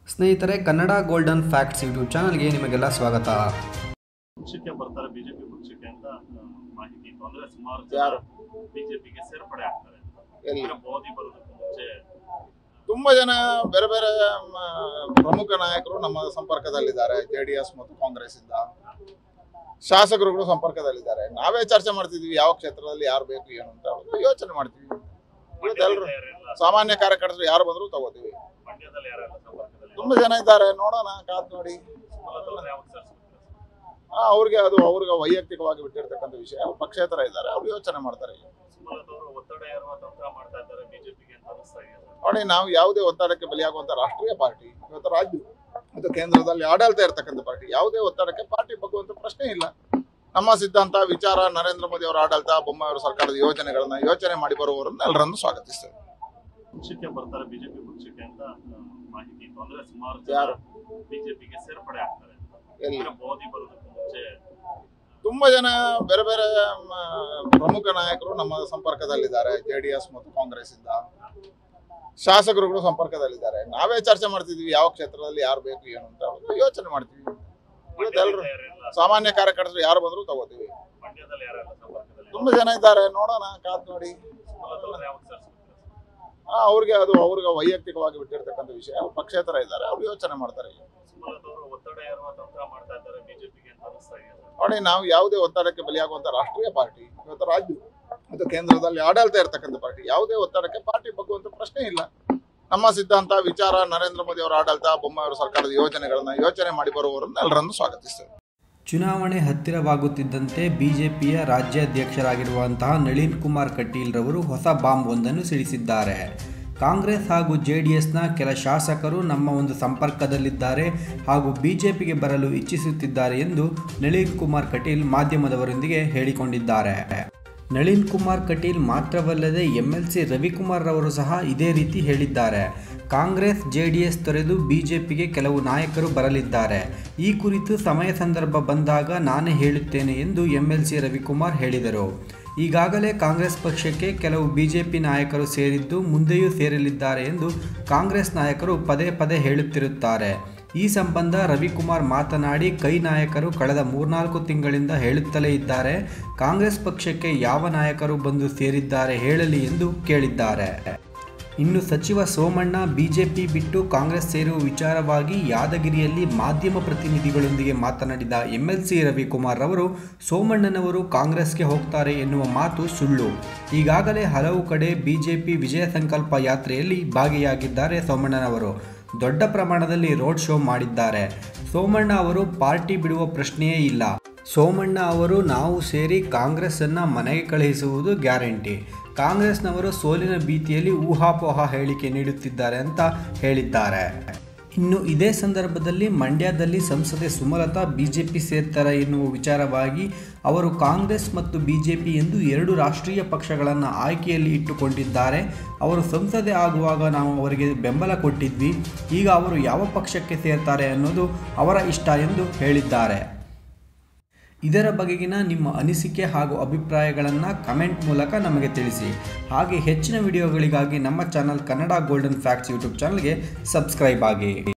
ಸ್ನೇಹಿತರೆ, Kannada golden facts YouTube ಚಾನಲ್ಗೆ ನಿಮಗೆಲ್ಲ ಸ್ವಾಗತ. ಪಕ್ಷಕ್ಕೆ ಬರ್ತಾರೆ, ಬಿಜೆಪಿ ಪಕ್ಷಕ್ಕೆ ಅಂತ ಮಾಹಿತಿ ಇತ್ತು. ಅಂದ್ರೆ ಸುಮಾರು ಜನ ಬಿಜೆಪಿಗೆ ಸೇರ್ಪಡೆ ಆಗ್ತಾರೆ. ಮೋದಿ ಬರೋದಕ್ಕೂ ಮುಂಚೆ ತುಂಬಾ ಜನ ಬೇರೆ ಬೇರೆ ಪ್ರಮುಖ ನಾಯಕರು ನಮ್ಮ ಸಂಪರ್ಕದಲ್ಲಿದ್ದಾರೆ. ಜೆಡಿಎಸ್ ಮತ್ತು ಕಾಂಗ್ರೆಸ್ ಇಂದ ಶಾಸಕರುಗಳು ಸಂಪರ್ಕದಲ್ಲಿದ್ದಾರೆ. ನಾವೇ ಚರ್ಚೆ ಮಾಡ್ತಿದ್ವಿ ಯಾವ ಕ್ಷೇತ್ರದಲ್ಲಿ ಯಾರು ಬೇಕು ಏನು ಅಂತ ಯೋಚನೆ ಮಾಡ್ತೀವಿ. ಎಲ್ಲರೂ ಸಾಮಾನ್ಯ ಕಾರ್ಯಕರ್ತರು ಯಾರು ಬಂದ್ರು ತಗೋತೀವಿ. ಮಂಡ್ಯದಲ್ಲಿ ಯಾರೆಲ್ಲ ಸಂಪರ್ಕದಲ್ಲಿ ತುಂಬಾ ಜನ ಇದ್ದಾರೆ, ನೋಡೋಣ, ಕಾದ್ ನೋಡಿ. ಅವ್ರಿಗೆ ವೈಯಕ್ತಿಕವಾಗಿ ಬಿಟ್ಟಿರ್ತಕ್ಕಂಥ ವಿಷಯ. ಅವ್ರು ಪಕ್ಷೇತರ ಇದ್ದಾರೆ, ಅವ್ರು ಯೋಚನೆ ಮಾಡ್ತಾರೆ. ಒತ್ತಡ ಹೇರುವ ತಂತ್ರ ಮಾಡ್ತಾ ಇದ್ದಾರೆ ಬಿಜೆಪಿಗೆ ಅಂತ ಅನಿಸ್ತಾ ಇದೆ. ನೋಡಿ, ನಾವು ಯಾವುದೇ ಒತ್ತಡಕ್ಕೆ ಬಲಿಯಾಗುವಂತ ರಾಷ್ಟ್ರೀಯ ಪಾರ್ಟಿ, ಇವತ್ತು ರಾಜ್ಯ ಮತ್ತು ಕೇಂದ್ರದಲ್ಲಿ ಆಡಳಿತ ಇರತಕ್ಕಂಥ ಪಾರ್ಟಿ, ಯಾವುದೇ ಒತ್ತಡಕ್ಕೆ ಪಾರ್ಟಿ ಬಗ್ಗುವಂತ ಪ್ರಶ್ನೆ ಇಲ್ಲ. ನಮ್ಮ ಸಿದ್ಧಾಂತ, ವಿಚಾರ, ನರೇಂದ್ರ ಮೋದಿ ಅವರ ಆಡಳಿತ, ಬೊಮ್ಮಾಯಿ ಅವರ ಸರ್ಕಾರದ ಯೋಜನೆಗಳನ್ನ ಯೋಚನೆ ಮಾಡಿ ಬರುವವರನ್ನ ಎಲ್ಲರನ್ನು ಸ್ವಾಗತಿಸ್ತೇವೆ. ಪಕ್ಷಕ್ಕೆ ಬರ್ತಾರೆ, ಬಿಜೆಪಿ ಪಕ್ಷಕ್ಕೆ ಅಂತ ಮಾಹಿತಿ ಇತ್ತು. ಅಂದ್ರೆ ಸುಮಾರು ಜನ ಬಿಜೆಪಿಗೆ ಸೇರ್ಪಡೆ ಆಗ್ತಾರೆ. ಮೋದಿ ಬರೋದಕ್ಕೂ ಮುಂಚೆ ತುಂಬಾ ಜನ ಬೇರೆ ಬೇರೆ ಪ್ರಮುಖ ನಾಯಕರು ನಮ್ಮ ಸಂಪರ್ಕದಲ್ಲಿದ್ದಾರೆ. ಜೆಡಿಎಸ್ ಮತ್ತು ಕಾಂಗ್ರೆಸ್ ಇಂದ ಶಾಸಕರುಗಳು ಸಂಪರ್ಕದಲ್ಲಿದ್ದಾರೆ. ನಾವೇ ಚರ್ಚೆ ಮಾಡ್ತಿದ್ವಿ ಯಾವ ಕ್ಷೇತ್ರದಲ್ಲಿ ಯಾರು ಬೇಕು ಏನು ಅಂತ ಯೋಚನೆ ಮಾಡ್ತೀವಿ. ಎಲ್ಲರೂ ಸಾಮಾನ್ಯ ಕಾರ್ಯಕರ್ತರು ಯಾರು ಬಂದ್ರು ತಗೋತೀವಿ. ಮಂಡ್ಯದಲ್ಲಿ ಯಾರೆಲ್ಲ ಸಂಪರ್ಕದಲ್ಲಿ ತುಂಬಾ ಜನ ಇದ್ದಾರೆ, ನೋಡೋಣ, ಕಾದ್ ನೋಡಿ. ಅವ್ರಿಗೆ ವೈಯಕ್ತಿಕವಾಗಿ ಬಿಟ್ಟಿರ್ತಕ್ಕಂಥ ವಿಷಯ. ಅವ್ರು ಪಕ್ಷೇತರ ಇದ್ದಾರೆ, ಅವ್ರು ಯೋಚನೆ ಮಾಡ್ತಾರೆ. ಒತ್ತಡ ಹೇರುವ ತಂತ್ರ ಮಾಡ್ತಾ ಇದ್ದಾರೆ ಬಿಜೆಪಿಗೆ ಅಂತ ಅನಿಸ್ತಾ ಇದೆ. ನೋಡಿ, ನಾವು ಯಾವುದೇ ಒತ್ತಡಕ್ಕೆ ಬಲಿಯಾಗುವಂತ ರಾಷ್ಟ್ರೀಯ ಪಾರ್ಟಿ, ಇವತ್ತು ರಾಜ್ಯ ಮತ್ತು ಕೇಂದ್ರದಲ್ಲಿ ಆಡಳಿತ ಇರತಕ್ಕಂಥ ಪಾರ್ಟಿ, ಯಾವುದೇ ಒತ್ತಡಕ್ಕೆ ಪಾರ್ಟಿ ಬಗ್ಗುವಂತ ಪ್ರಶ್ನೆ ಇಲ್ಲ. ನಮ್ಮ ಸಿದ್ಧಾಂತ, ವಿಚಾರ, ನರೇಂದ್ರ ಮೋದಿ ಅವರ ಆಡಳಿತ, ಬೊಮ್ಮಾಯಿ ಅವರ ಸರ್ಕಾರದ ಯೋಜನೆಗಳನ್ನ ಯೋಚನೆ ಮಾಡಿ ಬರುವವರನ್ನ ಎಲ್ಲರನ್ನು ಸ್ವಾಗತಿಸ್ತೇವೆ. ಚುನಾವಣೆ ಹತ್ತಿರವಾಗುತ್ತಿದ್ದಂತೆ ಬಿಜೆಪಿಯ ರಾಜ್ಯಾಧ್ಯಕ್ಷರಾಗಿರುವಂತಹ ನಳಿನ್ ಕುಮಾರ್ ಕಟೀಲ್ ರವರು ಹೊಸ ಬಾಂಬ್ ಒಂದನ್ನು ಸಿಡಿಸಿದ್ದಾರೆ. ಕಾಂಗ್ರೆಸ್ ಹಾಗೂ ಜೆಡಿಎಸ್ನ ಕೆಲ ಶಾಸಕರು ನಮ್ಮ ಒಂದು ಸಂಪರ್ಕದಲ್ಲಿದ್ದಾರೆ ಹಾಗೂ ಬಿಜೆಪಿಗೆ ಬರಲು ಇಚ್ಛಿಸುತ್ತಿದ್ದಾರೆ ಎಂದು ನಳಿನ್ ಕುಮಾರ್ ಕಟೀಲ್ ಮಾಧ್ಯಮದವರೊಂದಿಗೆ ಹೇಳಿಕೊಂಡಿದ್ದಾರೆ. ನಳಿನ್ ಕುಮಾರ್ ಕಟೀಲ್ ಮಾತ್ರವಲ್ಲದೆ MLC ರವಿಕುಮಾರ್ ರವರು ಸಹ ಇದೇ ರೀತಿ ಹೇಳಿದ್ದಾರೆ. ಕಾಂಗ್ರೆಸ್ ಜೆಡಿಎಸ್ ತೊರೆದು ಬಿಜೆಪಿಗೆ ಕೆಲವು ನಾಯಕರು ಬರಲಿದ್ದಾರೆ. ಈ ಕುರಿತು ಸಮಯ ಸಂದರ್ಭ ಬಂದಾಗ ನಾನೇ ಹೇಳುತ್ತೇನೆ ಎಂದು MLC ರವಿಕುಮಾರ್ ಹೇಳಿದರು. ಈಗಾಗಲೇ ಕಾಂಗ್ರೆಸ್ ಪಕ್ಷಕ್ಕೆ ಕೆಲವು ಬಿಜೆಪಿ ನಾಯಕರು ಸೇರಿದ್ದು ಮುಂದೆಯೂ ಸೇರಲಿದ್ದಾರೆ ಎಂದು ಕಾಂಗ್ರೆಸ್ ನಾಯಕರು ಪದೇ ಪದೇ ಹೇಳುತ್ತಿರುತ್ತಾರೆ. ಈ ಸಂಬಂಧ ರವಿಕುಮಾರ್ ಮಾತನಾಡಿ, ಕೈ ನಾಯಕರು ಕಳೆದ 3-4 ತಿಂಗಳಿಂದ ಹೇಳುತ್ತಲೇ ಇದ್ದಾರೆ. ಕಾಂಗ್ರೆಸ್ ಪಕ್ಷಕ್ಕೆ ಯಾವ ನಾಯಕರು ಬಂದು ಸೇರಿದ್ದಾರೆ ಹೇಳಲಿ ಎಂದು ಕೇಳಿದ್ದಾರೆ. ಇನ್ನು ಸಚಿವ ಸೋಮಣ್ಣ ಬಿಜೆಪಿ ಬಿಟ್ಟು ಕಾಂಗ್ರೆಸ್ ಸೇರುವ ವಿಚಾರವಾಗಿ ಯಾದಗಿರಿಯಲ್ಲಿ ಮಾಧ್ಯಮ ಪ್ರತಿನಿಧಿಗಳೊಂದಿಗೆ ಮಾತನಾಡಿದ MLC ರವಿಕುಮಾರ್ ರವರು, ಸೋಮಣ್ಣನವರು ಕಾಂಗ್ರೆಸ್ಗೆ ಹೋಗ್ತಾರೆ ಎನ್ನುವ ಮಾತು ಸುಳ್ಳು. ಈಗಾಗಲೇ ಹಲವು ಕಡೆ ಬಿಜೆಪಿ ವಿಜಯ ಸಂಕಲ್ಪ ಯಾತ್ರೆಯಲ್ಲಿ ಭಾಗಿಯಾಗಿದ್ದಾರೆ. ಸೋಮಣ್ಣನವರು ದೊಡ್ಡ ಪ್ರಮಾಣದಲ್ಲಿ ರೋಡ್ ಶೋ ಮಾಡಿದ್ದಾರೆ. ಸೋಮಣ್ಣ ಅವರು ಪಾರ್ಟಿ ಬಿಡುವ ಪ್ರಶ್ನೆಯೇ ಇಲ್ಲ. ಸೋಮಣ್ಣ ಅವರು ನಾವು ಸೇರಿ ಕಾಂಗ್ರೆಸ್ಸನ್ನು ಮನೆಗೆ ಕಳುಹಿಸುವುದು ಗ್ಯಾರಂಟಿ. ಕಾಂಗ್ರೆಸ್ನವರು ಸೋಲಿನ ಭೀತಿಯಲ್ಲಿ ಊಹಾಪೋಹ ಹೇಳಿಕೆ ನೀಡುತ್ತಿದ್ದಾರೆ ಅಂತ ಹೇಳಿದ್ದಾರೆ. ಇನ್ನು ಇದೇ ಸಂದರ್ಭದಲ್ಲಿ ಮಂಡ್ಯದಲ್ಲಿ ಸಂಸದೆ ಸುಮಲತಾ ಬಿಜೆಪಿ ಸೇರ್ತಾರೆ ಎನ್ನುವ ವಿಚಾರವಾಗಿ ಅವರು ಕಾಂಗ್ರೆಸ್ ಮತ್ತು ಬಿಜೆಪಿ ಎಂದು 2 ರಾಷ್ಟ್ರೀಯ ಪಕ್ಷಗಳನ್ನು ಆಯ್ಕೆಯಲ್ಲಿ ಇಟ್ಟುಕೊಂಡಿದ್ದಾರೆ. ಅವರು ಸಂಸದೆ ಆಗುವಾಗ ನಾವು ಅವರಿಗೆ ಬೆಂಬಲ ಕೊಟ್ಟಿದ್ವಿ. ಈಗ ಅವರು ಯಾವ ಪಕ್ಷಕ್ಕೆ ಸೇರ್ತಾರೆ ಅನ್ನೋದು ಅವರ ಇಷ್ಟ ಎಂದು ಹೇಳಿದ್ದಾರೆ. ಇದರ ಬಗೆಗಿನ ನಿಮ್ಮ ಅನಿಸಿಕೆ ಹಾಗೂ ಅಭಿಪ್ರಾಯಗಳನ್ನು ಕಮೆಂಟ್ ಮೂಲಕ ನಮಗೆ ತಿಳಿಸಿ. ಹಾಗೆ ಹೆಚ್ಚಿನ ವಿಡಿಯೋಗಳಿಗಾಗಿ ನಮ್ಮ channel Kannada golden facts YouTube ಚಾನಲ್ಗೆ ಸಬ್ಸ್ಕ್ರೈಬ್ ಆಗಿ.